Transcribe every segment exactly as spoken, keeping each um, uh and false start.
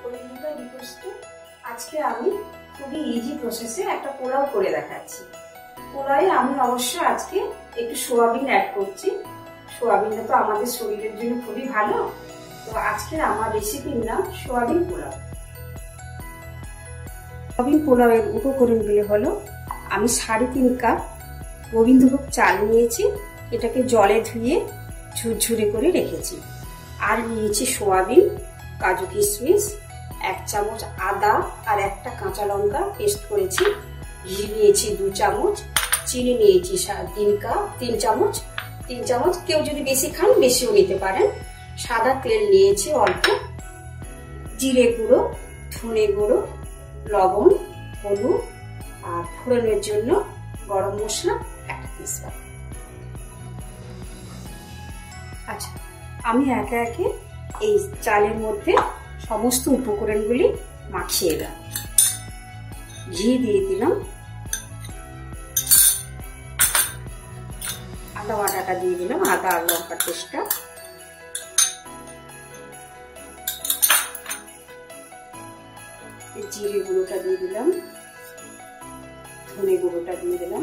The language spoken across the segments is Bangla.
কোয়েলিকা রিকোয়েস্টে আজকে আমি খুবই ইজি প্রসেসে একটা পোলাও করে দেখাচ্ছি। পোলাওয়ে আমি অবশ্য আজকে একটু সোয়াবিন অ্যাড করছি। সোয়াবিনটা তো আমাদের শরীরের জন্য খুবই ভালো। তো আজকে আমার রেসিপির নাম সোয়াবিন পোলাও। সোয়াবিন পোলাওয়ের উপকরণগুলি হলো, আমি সাড়ে তিন কাপ গোবিন্দভোগ চাল নিয়েছি, এটাকে জলে ধুয়ে ঝুরঝুরে করে রেখেছি। আর নিয়েছি সোয়াবিন, কাজু কিশমিশ, এক চামচ আদা আর একটা কাঁচা লঙ্কা পেস্ট করেছি, ঘি নিয়েছি দু চামচ, চিনি নিয়েছি তিন কাপ তিন চামচ তিন চামচ কেউ যদি বেশি খান বেশিও নিতে পারেন। সাদা তেল নিয়েছি অল্প, জিরে গুঁড়ো, ধনে গুঁড়ো, লবণ, হলুদ আর ফোড়নের জন্য গরম মশলা একটা তেজপাতা। আচ্ছা, আমি একে একে এই চালের মধ্যে সমস্ত উপকরণগুলি মাখিয়ে দিলাম। ঘি দিয়ে দিলাম, আদা বাটাটা দিয়ে দিলাম, আদা আর লঙ্কার পেস্টটা, জিরে গুঁড়োটা দিয়ে দিলাম, ধনে গুঁড়োটা দিয়ে দিলাম,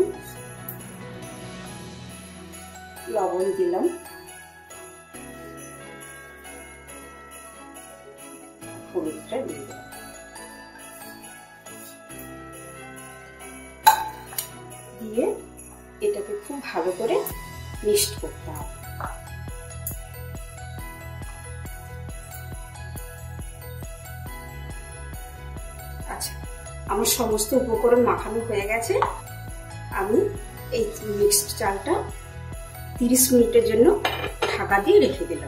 লবণ দিলাম, হলুদটা দিয়ে দিলাম। দিয়ে এটাকে খুব ভালো করে মিক্সড করতে হবে। আচ্ছা, আমার সমস্ত উপকরণ মাখানো হয়ে গেছে। আমি এই মিক্সড চালটা তিরিশ মিনিটের জন্য ঢাকা দিয়ে রেখে দিলাম।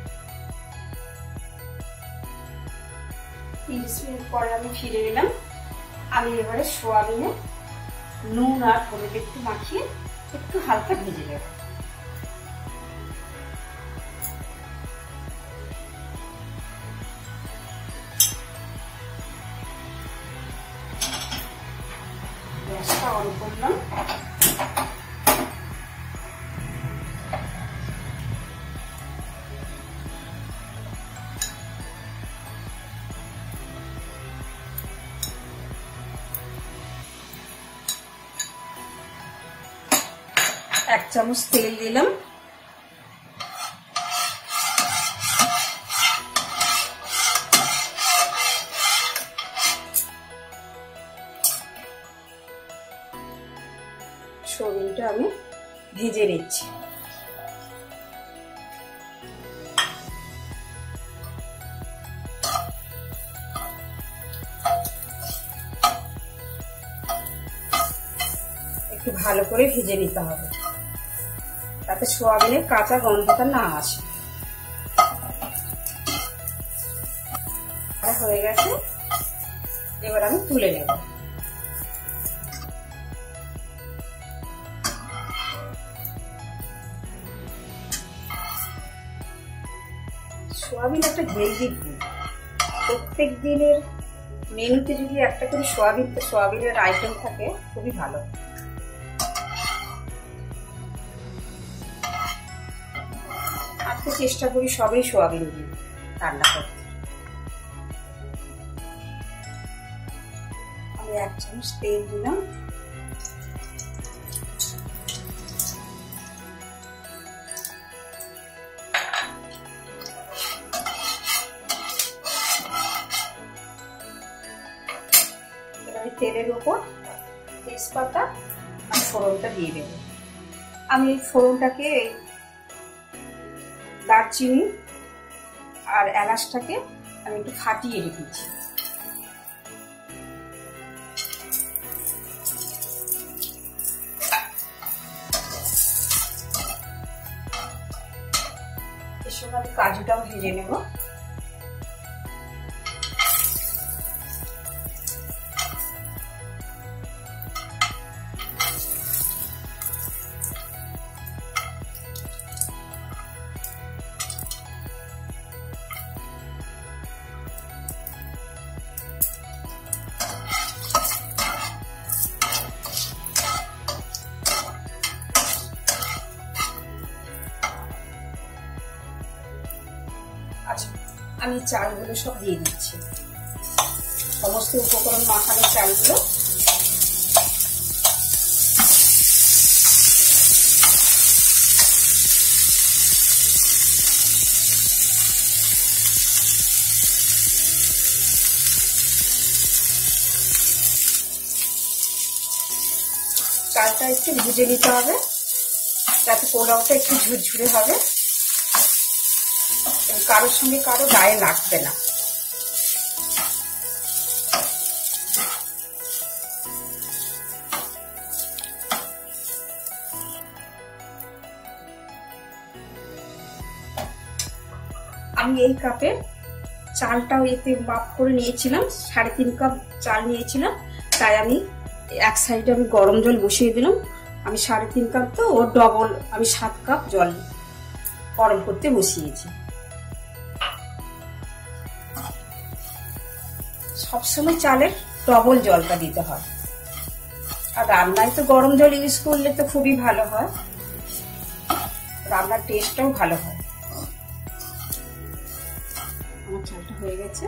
তিরিশ মিনিট পরে আমি ফিরে এলাম। আমি এবারে সোয়াবিনে নুন আর হলুদ একটু মাখিয়ে একটু হালকা ভেজে নেব। গ্যাসটা অন করলাম। এক চামচ তেল দিলাম, সোয়াবিনটা আমি ভেজে নিচ্ছি। একটু ভালো করে ভেজে নিতে হবে যাতে সোয়াবিনের কাঁচা গন্ধটা না আসে। হয়ে গেছে, এবার আমি তুলে নেব। সোয়াবিন একটা হেলদি ফুড। প্রত্যেক দিনের মেনুতে যদি একটা করে সোয়াবিন সোয়াবিনের আইটেম থাকে খুবই ভালো। আজকে চেষ্টা করি সবই সোয়াবিন দিয়ে রান্না করতে। আমি এক চামচ তেল দিলাম, তেলের উপর তেজপাতা আর ফোড়নটা দিয়ে দেব। আমি এই ফোড়নটাকে দারচিনি আর এলাচটাকে আমি একটু ফাটিয়ে রেখেছি। এর সঙ্গে আমি কাজুটাও ভেজে নেব। আচ্ছা, আমি চালগুলো সব দিয়ে দিচ্ছি। সমস্ত উপকরণ মাখানো চালগুলো চালটা একটু ভেজে নিতে হবে যাতে পোলাওটা একটু ঝুরঝুরে হবে, কারোর সঙ্গে কারো গায়ে লাগবে না। আমি এই কাপে চালটাও এতে মাপ করে নিয়েছিলাম, সাড়ে তিন কাপ চাল নিয়েছিলাম, তাই আমি এক সাইডে আমি গরম জল বসিয়ে দিলাম। আমি সাড়ে তিন কাপ তো ওর ডবল আমি সাত কাপ জল গরম করতে বসিয়েছি। সবসময় চালের ডবল জলটা দিতে হয়, আর রান্নায় তো গরম জল ইউজ করলে তো খুবই ভালো হয়, রান্নার টেস্টটাও ভালো হয়। আমার চালটা হয়ে গেছে,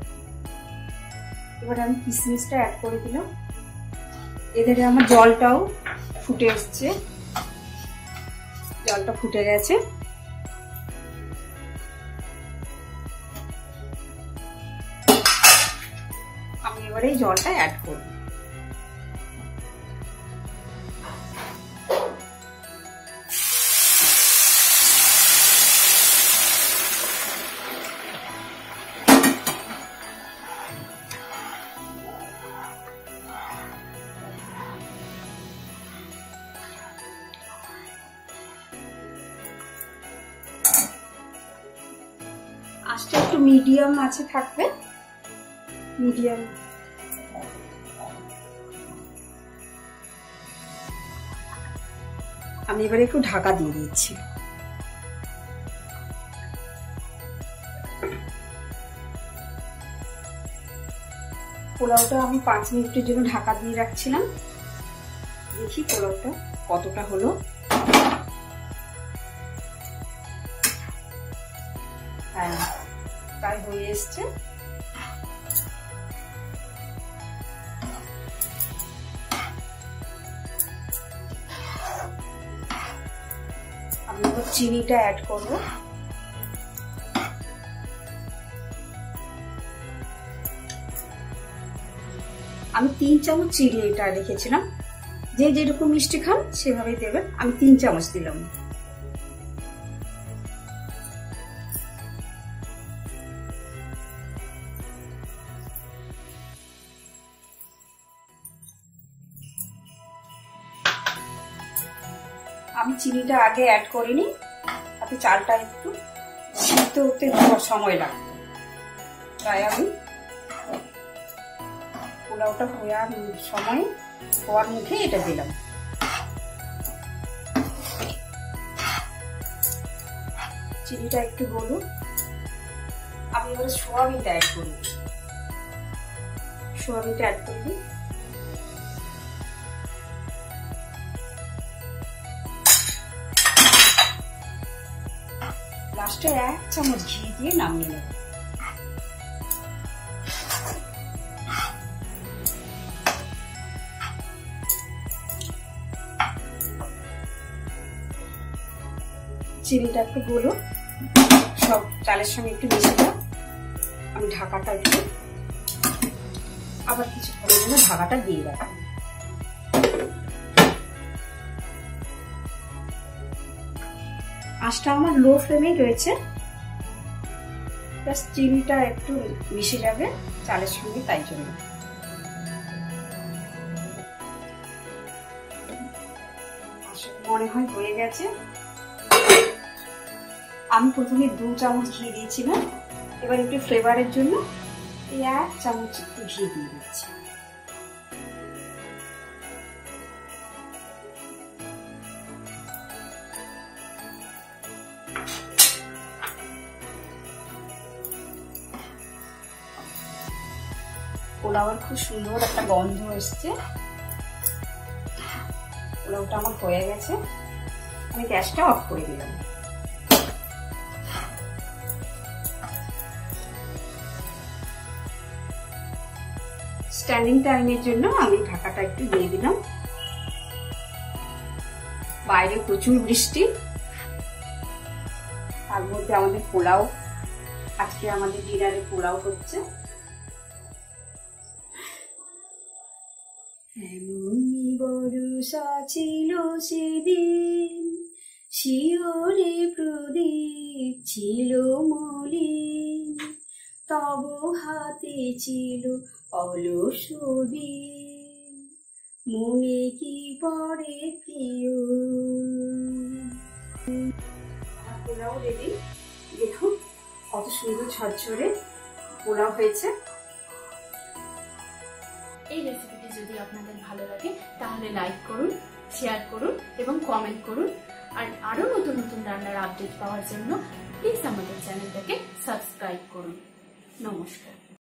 এবার আমি কিশমিশটা অ্যাড করে দিলাম। এদের আমার জলটাও ফুটে এসছে, জলটা ফুটে গেছে। আমি এবারে এই জলটা অ্যাড করব। আঁচটা একটু মিডিয়াম আছে থাকবে, মিডিয়াম। আমি এবারে একটু ঢাকা দিয়ে দিচ্ছি। পোলাওটা আমি পাঁচ মিনিটের জন্য ঢাকা দিয়ে রাখছিলাম, দেখি পোলাওটা কতটা হলো। হ্যাঁ, প্রায় হয়ে এসছে। আমি এবার চিনিটা অ্যাড করবো। আমি তিন চামচ চিনি এটা রেখেছিলাম, যে যেরকম মিষ্টি খান সেভাবেই দেবেন। আমি তিন চামচ দিলাম। আমি চিনিটা আগে অ্যাড করিনি, তাতে চালটা একটু সিদ্ধ হতে সময় লাগবে, তাই আমি পোলাওটা হওয়ার সময় হওয়ার মুখে এটা দিলাম। চিনিটা একটু গলুক, আমি এবারে সোয়াবিনটা অ্যাড করি। সোয়াবিনটা অ্যাড করে দিই। লাস্টে এক চামচ ঘি দিয়ে নামিয়ে নেব। চিনিটা একটু গুলো সব চালের সঙ্গে একটু মিশে দাও। আমি ঢাকাটা একটু আবার কিছুক্ষণের জন্য ঢাকাটা দিয়ে রাখবো। আঁচটা আমার লো ফ্লেমেই রয়েছে, প্লাস চিনিটা একটু মিশে যাবে চালের সঙ্গে, তাই জন্য। মনে হয় হয়ে গেছে। আমি প্রথমে দু চামচ ঘি দিয়েছিলাম, এবার একটু ফ্লেভারের জন্য এই এক চামচ একটু ঘি দিয়ে দিচ্ছি। পোলাওয়ের খুব সুন্দর একটা গন্ধ এসছে। পোলাওটা আমার হয়ে গেছে, আমি গ্যাসটা অফ করে দিলাম। স্ট্যান্ডিং টাইমের জন্য আমি ঢাকাটা একটু দিয়ে দিলাম। বাইরে প্রচুর বৃষ্টি, তার মধ্যে আমাদের পোলাও, আজকে আমাদের ডিনারে পোলাও হচ্ছে। এমনি বর্ষা ছিল সেদিন, শিওরে প্রদীপ ছিল মলিন, তব হাতে ছিল অলস দিন, মনে কি পড়ে প্রিয়। পোলাও রেডি, দেখুন কত সুন্দর ঝরঝরে পোলাও হয়েছে। এই রেসিপিটি যদি আপনাদের ভালো লাগে তাহলে লাইক করুন, শেয়ার করুন এবং কমেন্ট করুন। আর আরো নতুন নতুন রান্নার আপডেট পাওয়ার জন্য প্লিজ আমাদের চ্যানেলটাকে সাবস্ক্রাইব করুন। নমস্কার।